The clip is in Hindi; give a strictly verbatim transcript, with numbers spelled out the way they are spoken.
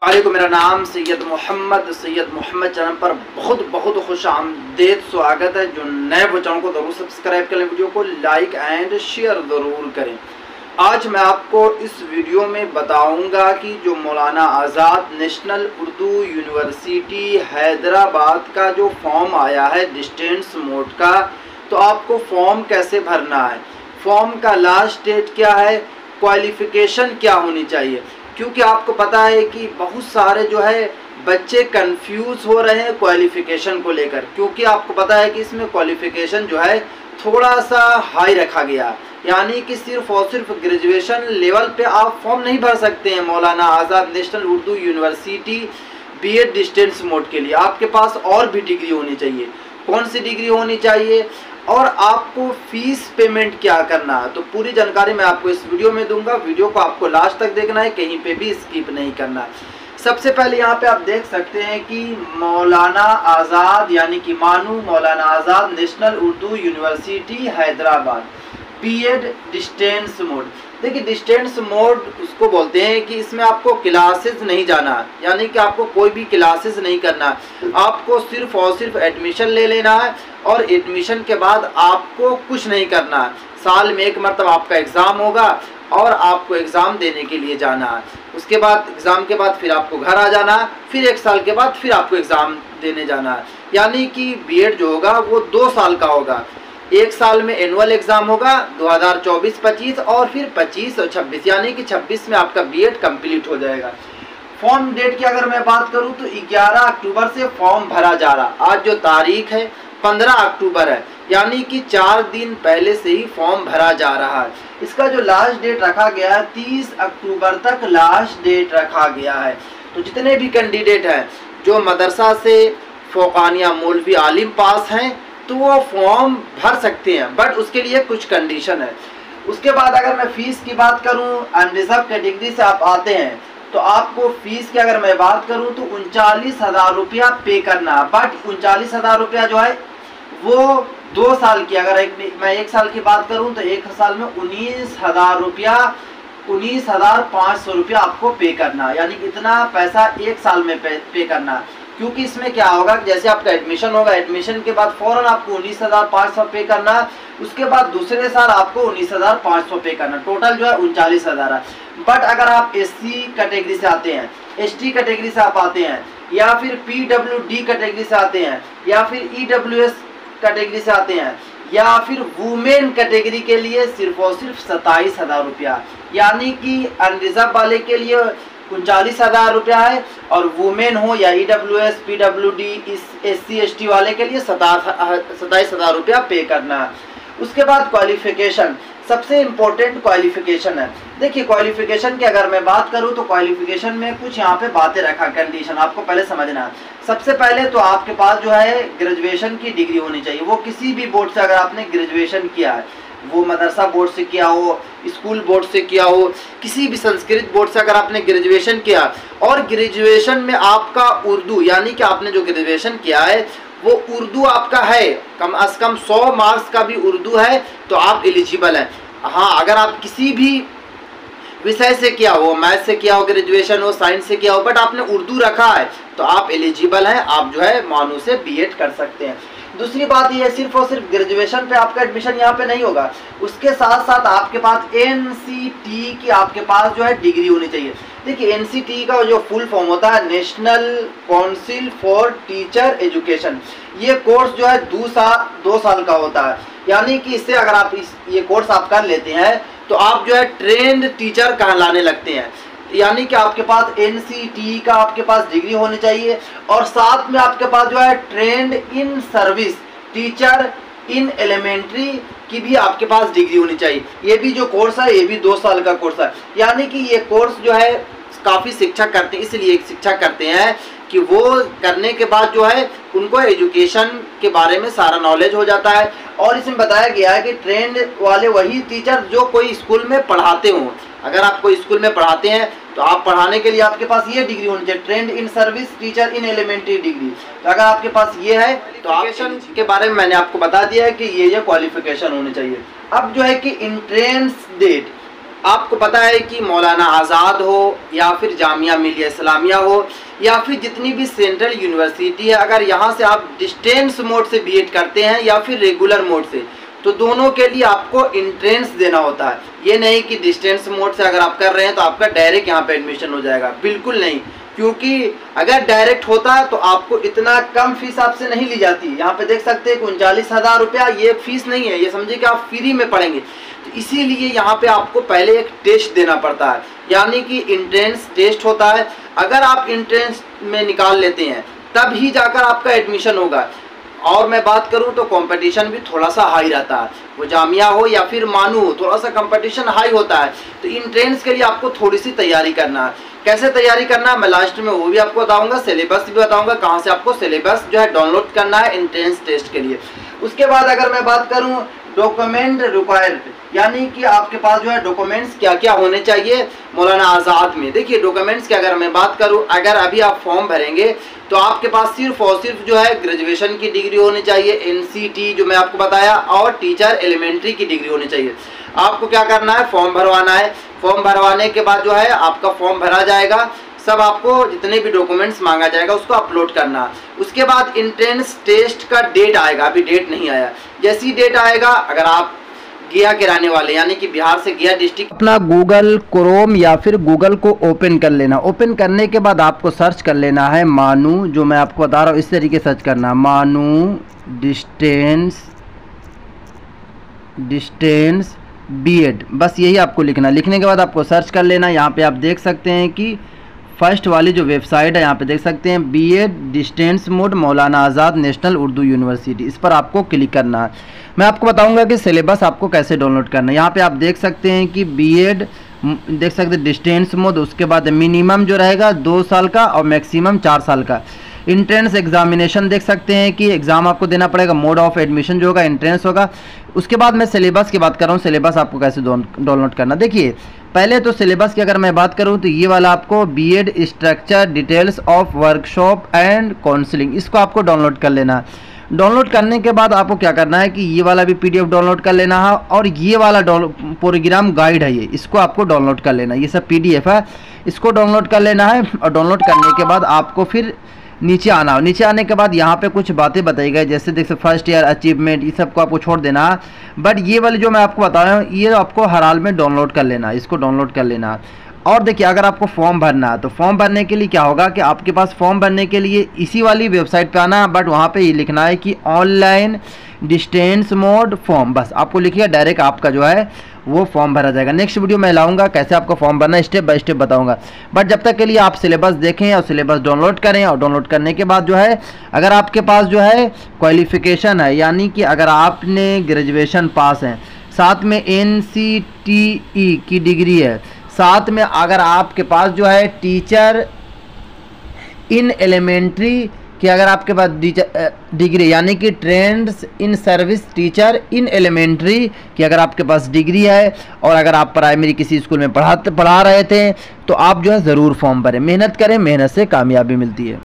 वालेकुम, मेरा नाम सैयद मोहम्मद सैयद मोहम्मद चैनल पर बहुत बहुत खुश आमदेद स्वागत है। जो नए वो चैनल को ज़रूर सब्सक्राइब करें, वीडियो को लाइक एंड शेयर ज़रूर करें। आज मैं आपको इस वीडियो में बताऊंगा कि जो मौलाना आज़ाद नेशनल उर्दू यूनिवर्सिटी हैदराबाद का जो फॉर्म आया है डिस्टेंस मोड का, तो आपको फॉर्म कैसे भरना है, फॉर्म का लास्ट डेट क्या है, क्वालिफ़िकेशन क्या होनी चाहिए। क्योंकि आपको पता है कि बहुत सारे जो है बच्चे कंफ्यूज हो रहे हैं क्वालिफ़िकेशन को लेकर, क्योंकि आपको पता है कि इसमें क्वालिफ़िकेशन जो है थोड़ा सा हाई रखा गया, यानी कि सिर्फ और सिर्फ ग्रेजुएशन लेवल पे आप फॉर्म नहीं भर सकते हैं Maulana Azad national Urdu university BEd distance mode के लिए। आपके पास और भी डिग्री होनी चाहिए। कौन सी डिग्री होनी चाहिए और आपको फीस पेमेंट क्या करना है, तो पूरी जानकारी मैं आपको इस वीडियो में दूंगा। वीडियो को आपको लास्ट तक देखना है, कहीं पे भी स्किप नहीं करना। सबसे पहले यहाँ पे आप देख सकते हैं कि मौलाना आज़ाद यानी कि MANUU Maulana Azad national Urdu university Hyderabad BEd distance mode. देखिए, डिस्टेंस मोड उसको बोलते हैं कि इसमें आपको क्लासेस नहीं जाना, यानी कि आपको कोई भी क्लासेस नहीं करना, आपको सिर्फ और सिर्फ एडमिशन ले लेना है और एडमिशन के बाद आपको कुछ नहीं करना है। साल में एक मरतबा आपका एग्ज़ाम होगा और आपको एग्ज़ाम देने के लिए जाना है। उसके बाद एग्ज़ाम के बाद फिर आपको घर आ जाना है, फिर एक साल के बाद फिर आपको एग्ज़ाम देने जाना है। यानी कि बीएड जो होगा वो दो साल का होगा। एक साल में एनुअल एग्ज़ाम होगा दो हज़ार चौबीस पच्चीस और फिर पच्चीस और छब्बीस, यानी कि छब्बीस में आपका बीएड कंप्लीट हो जाएगा। फॉर्म डेट की अगर मैं बात करूं तो ग्यारह अक्टूबर से फॉर्म भरा जा रहा। आज जो तारीख है पंद्रह अक्टूबर है, यानी कि चार दिन पहले से ही फॉर्म भरा जा रहा है। इसका जो लास्ट डेट रखा गया है तीस अक्टूबर तक लास्ट डेट रखा गया है। तो जितने भी कैंडिडेट हैं जो मदरसा से फ़ौक़ानिया मौलवी आलिम पास हैं तो वो फॉर्म भर सकते हैं, बट उसके लिए कुछ कंडीशन है। उसके बाद अगर मैं फ़ीस की बात करूं, अनरिजर्व कैटेगरी से आप आते हैं तो आपको फ़ीस की अगर मैं बात करूं तो उनचालीस हज़ार रुपया पे करना। बट उनचालीस हज़ार रुपया जो है वो दो साल की, अगर एक मैं एक साल की बात करूं तो एक साल में उन्नीस हज़ार रुपया उन्नीस हज़ार पाँच सौ रुपया आपको पे करना, यानी कि इतना पैसा एक साल में पे, पे करना। क्योंकि इसमें क्या होगा, जैसे आपका एडमिशन होगा, एडमिशन के बाद फ़ौरन आपको उन्नीस हज़ार पाँच सौ पे करना, उसके बाद दूसरे साल आपको उन्नीस हज़ार पाँच सौ पे करना, टोटल जो है उनचालीस हज़ार है। बट अगर आप एससी कैटेगरी से आते हैं, एसटी कैटेगरी से आप आते हैं, या फिर पीडब्ल्यूडी कैटेगरी से आते हैं, या फिर ईडब्ल्यूएस कैटेगरी से आते हैं, या फिर वुमेन कैटेगरी के लिए सिर्फ और सिर्फ सत्ताईस हज़ार रुपया, यानी कि अनरिजर्व वाले के लिए उनचालीस हज़ार रुपया है और वुमेन हो या ईडब्ल्यूएस पीडब्ल्यूडी इस एससी एसटी वाले के लिए सत्ताईस हज़ार रुपया पे करना है। उसके बाद क्वालिफिकेशन, सबसे इम्पोर्टेंट क्वालिफिकेशन है। देखिए, क्वालिफिकेशन की अगर मैं बात करूं तो क्वालिफिकेशन में कुछ यहाँ पे बातें रखा, कंडीशन आपको पहले समझना है। सबसे पहले तो आपके पास जो है ग्रेजुएशन की डिग्री होनी चाहिए। वो किसी भी बोर्ड से अगर आपने ग्रेजुएशन किया है, वो मदरसा बोर्ड से किया हो, स्कूल बोर्ड से किया हो, किसी भी संस्कृत बोर्ड से अगर आपने ग्रेजुएशन किया और ग्रेजुएशन में आपका उर्दू, यानी कि आपने जो ग्रेजुएशन किया है वो उर्दू आपका है, कम अज़ कम सौ मार्क्स का भी उर्दू है, तो आप एलिजिबल हैं। हाँ, अगर आप किसी भी विषय से किया हो, मैथ से किया हो ग्रेजुएशन हो, साइंस से किया हो, बट आपने उर्दू रखा है तो आप एलिजिबल हैं, आप जो है मानू से बीएड कर सकते हैं। दूसरी बात ये है, सिर्फ और सिर्फ ग्रेजुएशन पे आपका एडमिशन यहाँ पे नहीं होगा, उसके साथ साथ आपके पास एनसीटी की आपके पास जो है डिग्री होनी चाहिए। देखिए, एनसीटी का जो फुल फॉर्म होता है national council for teacher education. ये कोर्स जो है दो साल दो साल का होता है, यानी कि इससे अगर आप इस ये कोर्स आप कर लेते हैं तो आप जो है ट्रेंड टीचर कहलाने लगते हैं। यानी कि आपके पास एनसीटी का आपके पास डिग्री होनी चाहिए और साथ में आपके पास जो है trained in service teacher in elementary की भी आपके पास डिग्री होनी चाहिए। ये भी जो कोर्स है ये भी दो साल का कोर्स है, यानी कि ये कोर्स जो है काफ़ी शिक्षक करते हैं, इसलिए शिक्षक करते हैं कि वो करने के बाद जो है उनको एजुकेशन के बारे में सारा नॉलेज हो जाता है। और इसमें बताया गया है कि ट्रेंड वाले वही टीचर जो कोई स्कूल में पढ़ाते हों। अगर आप कोई स्कूल में पढ़ाते हैं तो आप पढ़ाने के लिए आपके पास ये डिग्री होनी चाहिए, trained in service teacher in elementary degree. तो अगर आपके पास ये है तो एजुकेशन के बारे में मैंने आपको बता दिया है कि ये ये क्वालिफिकेशन होनी चाहिए। अब जो है कि इंट्रेंस डेट, आपको पता है कि मौलाना आज़ाद हो या फिर जामिया मिलिया इस्लामिया हो या फिर जितनी भी सेंट्रल यूनिवर्सिटी है, अगर यहाँ से आप डिस्टेंस मोड से बीएड करते हैं या फिर रेगुलर मोड से, तो दोनों के लिए आपको इंट्रेंस देना होता है। ये नहीं कि डिस्टेंस मोड से अगर आप कर रहे हैं तो आपका डायरेक्ट यहाँ पे एडमिशन हो जाएगा, बिल्कुल नहीं। क्योंकि अगर डायरेक्ट होता तो आपको इतना कम फीस आपसे नहीं ली जाती। यहाँ पे देख सकते हैं कि उनचालीस हज़ार रुपया ये फीस नहीं है, ये समझिए कि आप फ्री में पढ़ेंगे। तो इसीलिए यहाँ पे आपको पहले एक टेस्ट देना पड़ता है, यानी कि इंट्रेंस टेस्ट होता है। अगर आप इंट्रेंस में निकाल लेते हैं तब ही जाकर आपका एडमिशन होगा। और मैं बात करूं तो कंपटीशन भी थोड़ा सा हाई रहता है, वो जामिया हो या फिर मानू हो, थोड़ा सा कंपटीशन हाई होता है। तो इंट्रेंस के लिए आपको थोड़ी सी तैयारी करना है। कैसे तैयारी करना है मैं लास्ट में वो भी आपको बताऊंगा, सिलेबस भी बताऊंगा कहाँ से आपको सिलेबस जो है डाउनलोड करना है इंट्रेंस टेस्ट के लिए। उसके बाद अगर मैं बात करूँ डॉक्यूमेंट रिक्वायर्ड, यानी कि आपके पास जो है डॉक्यूमेंट्स क्या क्या होने चाहिए मौलाना आज़ाद में। देखिए डॉक्यूमेंट्स की अगर मैं बात करूं, अगर अभी आप फॉर्म भरेंगे तो आपके पास सिर्फ और सिर्फ जो है ग्रेजुएशन की डिग्री होनी चाहिए, एनसीटी जो मैं आपको बताया, और टीचर एलिमेंट्री की डिग्री होनी चाहिए। आपको क्या करना है, फॉर्म भरवाना है। फॉर्म भरवाने के बाद जो है आपका फॉर्म भरा जाएगा, सब आपको जितने भी डॉक्यूमेंट्स मांगा जाएगा उसको अपलोड करना। उसके बाद इंट्रेंस टेस्ट का डेट आएगा, अभी डेट नहीं आया। जैसी डेट आएगा, अगर आप गया के रहने वाले यानी कि बिहार से गया डिस्ट्रिक्ट, अपना गूगल क्रोम या फिर गूगल को ओपन कर लेना। ओपन करने के बाद आपको सर्च कर लेना है मानू, जो मैं आपको बता रहा हूँ इस तरीके सर्च करना, मानू डिस्टेंस डिस्टेंस बीएड, बस यही आपको लिखना। लिखने के बाद आपको सर्च कर लेना। यहाँ पे आप देख सकते हैं कि फर्स्ट वाली जो वेबसाइट है यहाँ पे देख सकते हैं बीएड डिस्टेंस मोड मौलाना आज़ाद नेशनल उर्दू यूनिवर्सिटी, इस पर आपको क्लिक करना है। मैं आपको बताऊंगा कि सिलेबस आपको कैसे डाउनलोड करना है। यहाँ पे आप देख सकते हैं कि बीएड देख सकते हैं डिस्टेंस मोड, उसके बाद मिनिमम जो रहेगा दो साल का और मैक्सिमम चार साल का। इंट्रेंस एग्जामिनेशन देख सकते हैं कि एग्ज़ाम आपको देना पड़ेगा, मोड ऑफ एडमिशन जो होगा इंट्रेंस होगा। उसके बाद मैं सिलेबस की बात कर रहा हूँ, सिलेबस आपको कैसे डाउनलोड करना। देखिए पहले तो सिलेबस की अगर मैं बात करूं तो ये वाला आपको BEd structure details of workshop and counselling, इसको आपको डाउनलोड कर लेना है। डाउनलोड करने के बाद आपको क्या करना है कि ये वाला भी पीडीएफ डाउनलोड कर लेना है, और ये वाला प्रोग्राम गाइड है ये, इसको आपको डाउनलोड कर लेना है। ये सब पीडीएफ है, इसको डाउनलोड कर लेना है। और डाउनलोड करने के बाद आपको फिर नीचे आना हो। नीचे आने के बाद यहाँ पे कुछ बातें बताई गई, जैसे देख सकते फर्स्ट ईयर अचीवमेंट, ये सब को आपको छोड़ देना। बट ये वाली जो मैं आपको बता रहा हूँ ये आपको हर हाल में डाउनलोड कर लेना, इसको डाउनलोड कर लेना। और देखिए अगर आपको फॉर्म भरना है तो फॉर्म भरने के लिए क्या होगा कि आपके पास फॉर्म भरने के लिए इसी वाली वेबसाइट पे आना, बट वहाँ पे ये लिखना है कि ऑनलाइन डिस्टेंस मोड फॉर्म, बस आपको लिखिए, डायरेक्ट आपका जो है वो फॉर्म भरा जाएगा। नेक्स्ट वीडियो में लाऊंगा कैसे आपको फॉर्म भरना है, स्टेप बाय स्टेप बताऊंगा। बट जब तक के लिए आप सिलेबस देखें और सिलेबस डाउनलोड करें, और डाउनलोड करने के बाद जो है अगर आपके पास जो है क्वालिफिकेशन है, यानी कि अगर आपने ग्रेजुएशन पास हैं, साथ में एन सी टी ई की डिग्री है, साथ में अगर आपके पास जो है टीचर इन एलिमेंट्री कि अगर आपके पास डिग्री यानी कि trends in service teacher in elementary कि अगर आपके पास डिग्री है, और अगर आप प्राइमरी किसी स्कूल में पढ़ाते पढ़ा रहे थे, तो आप जो है ज़रूर फॉर्म भरें। मेहनत करें, मेहनत से कामयाबी मिलती है।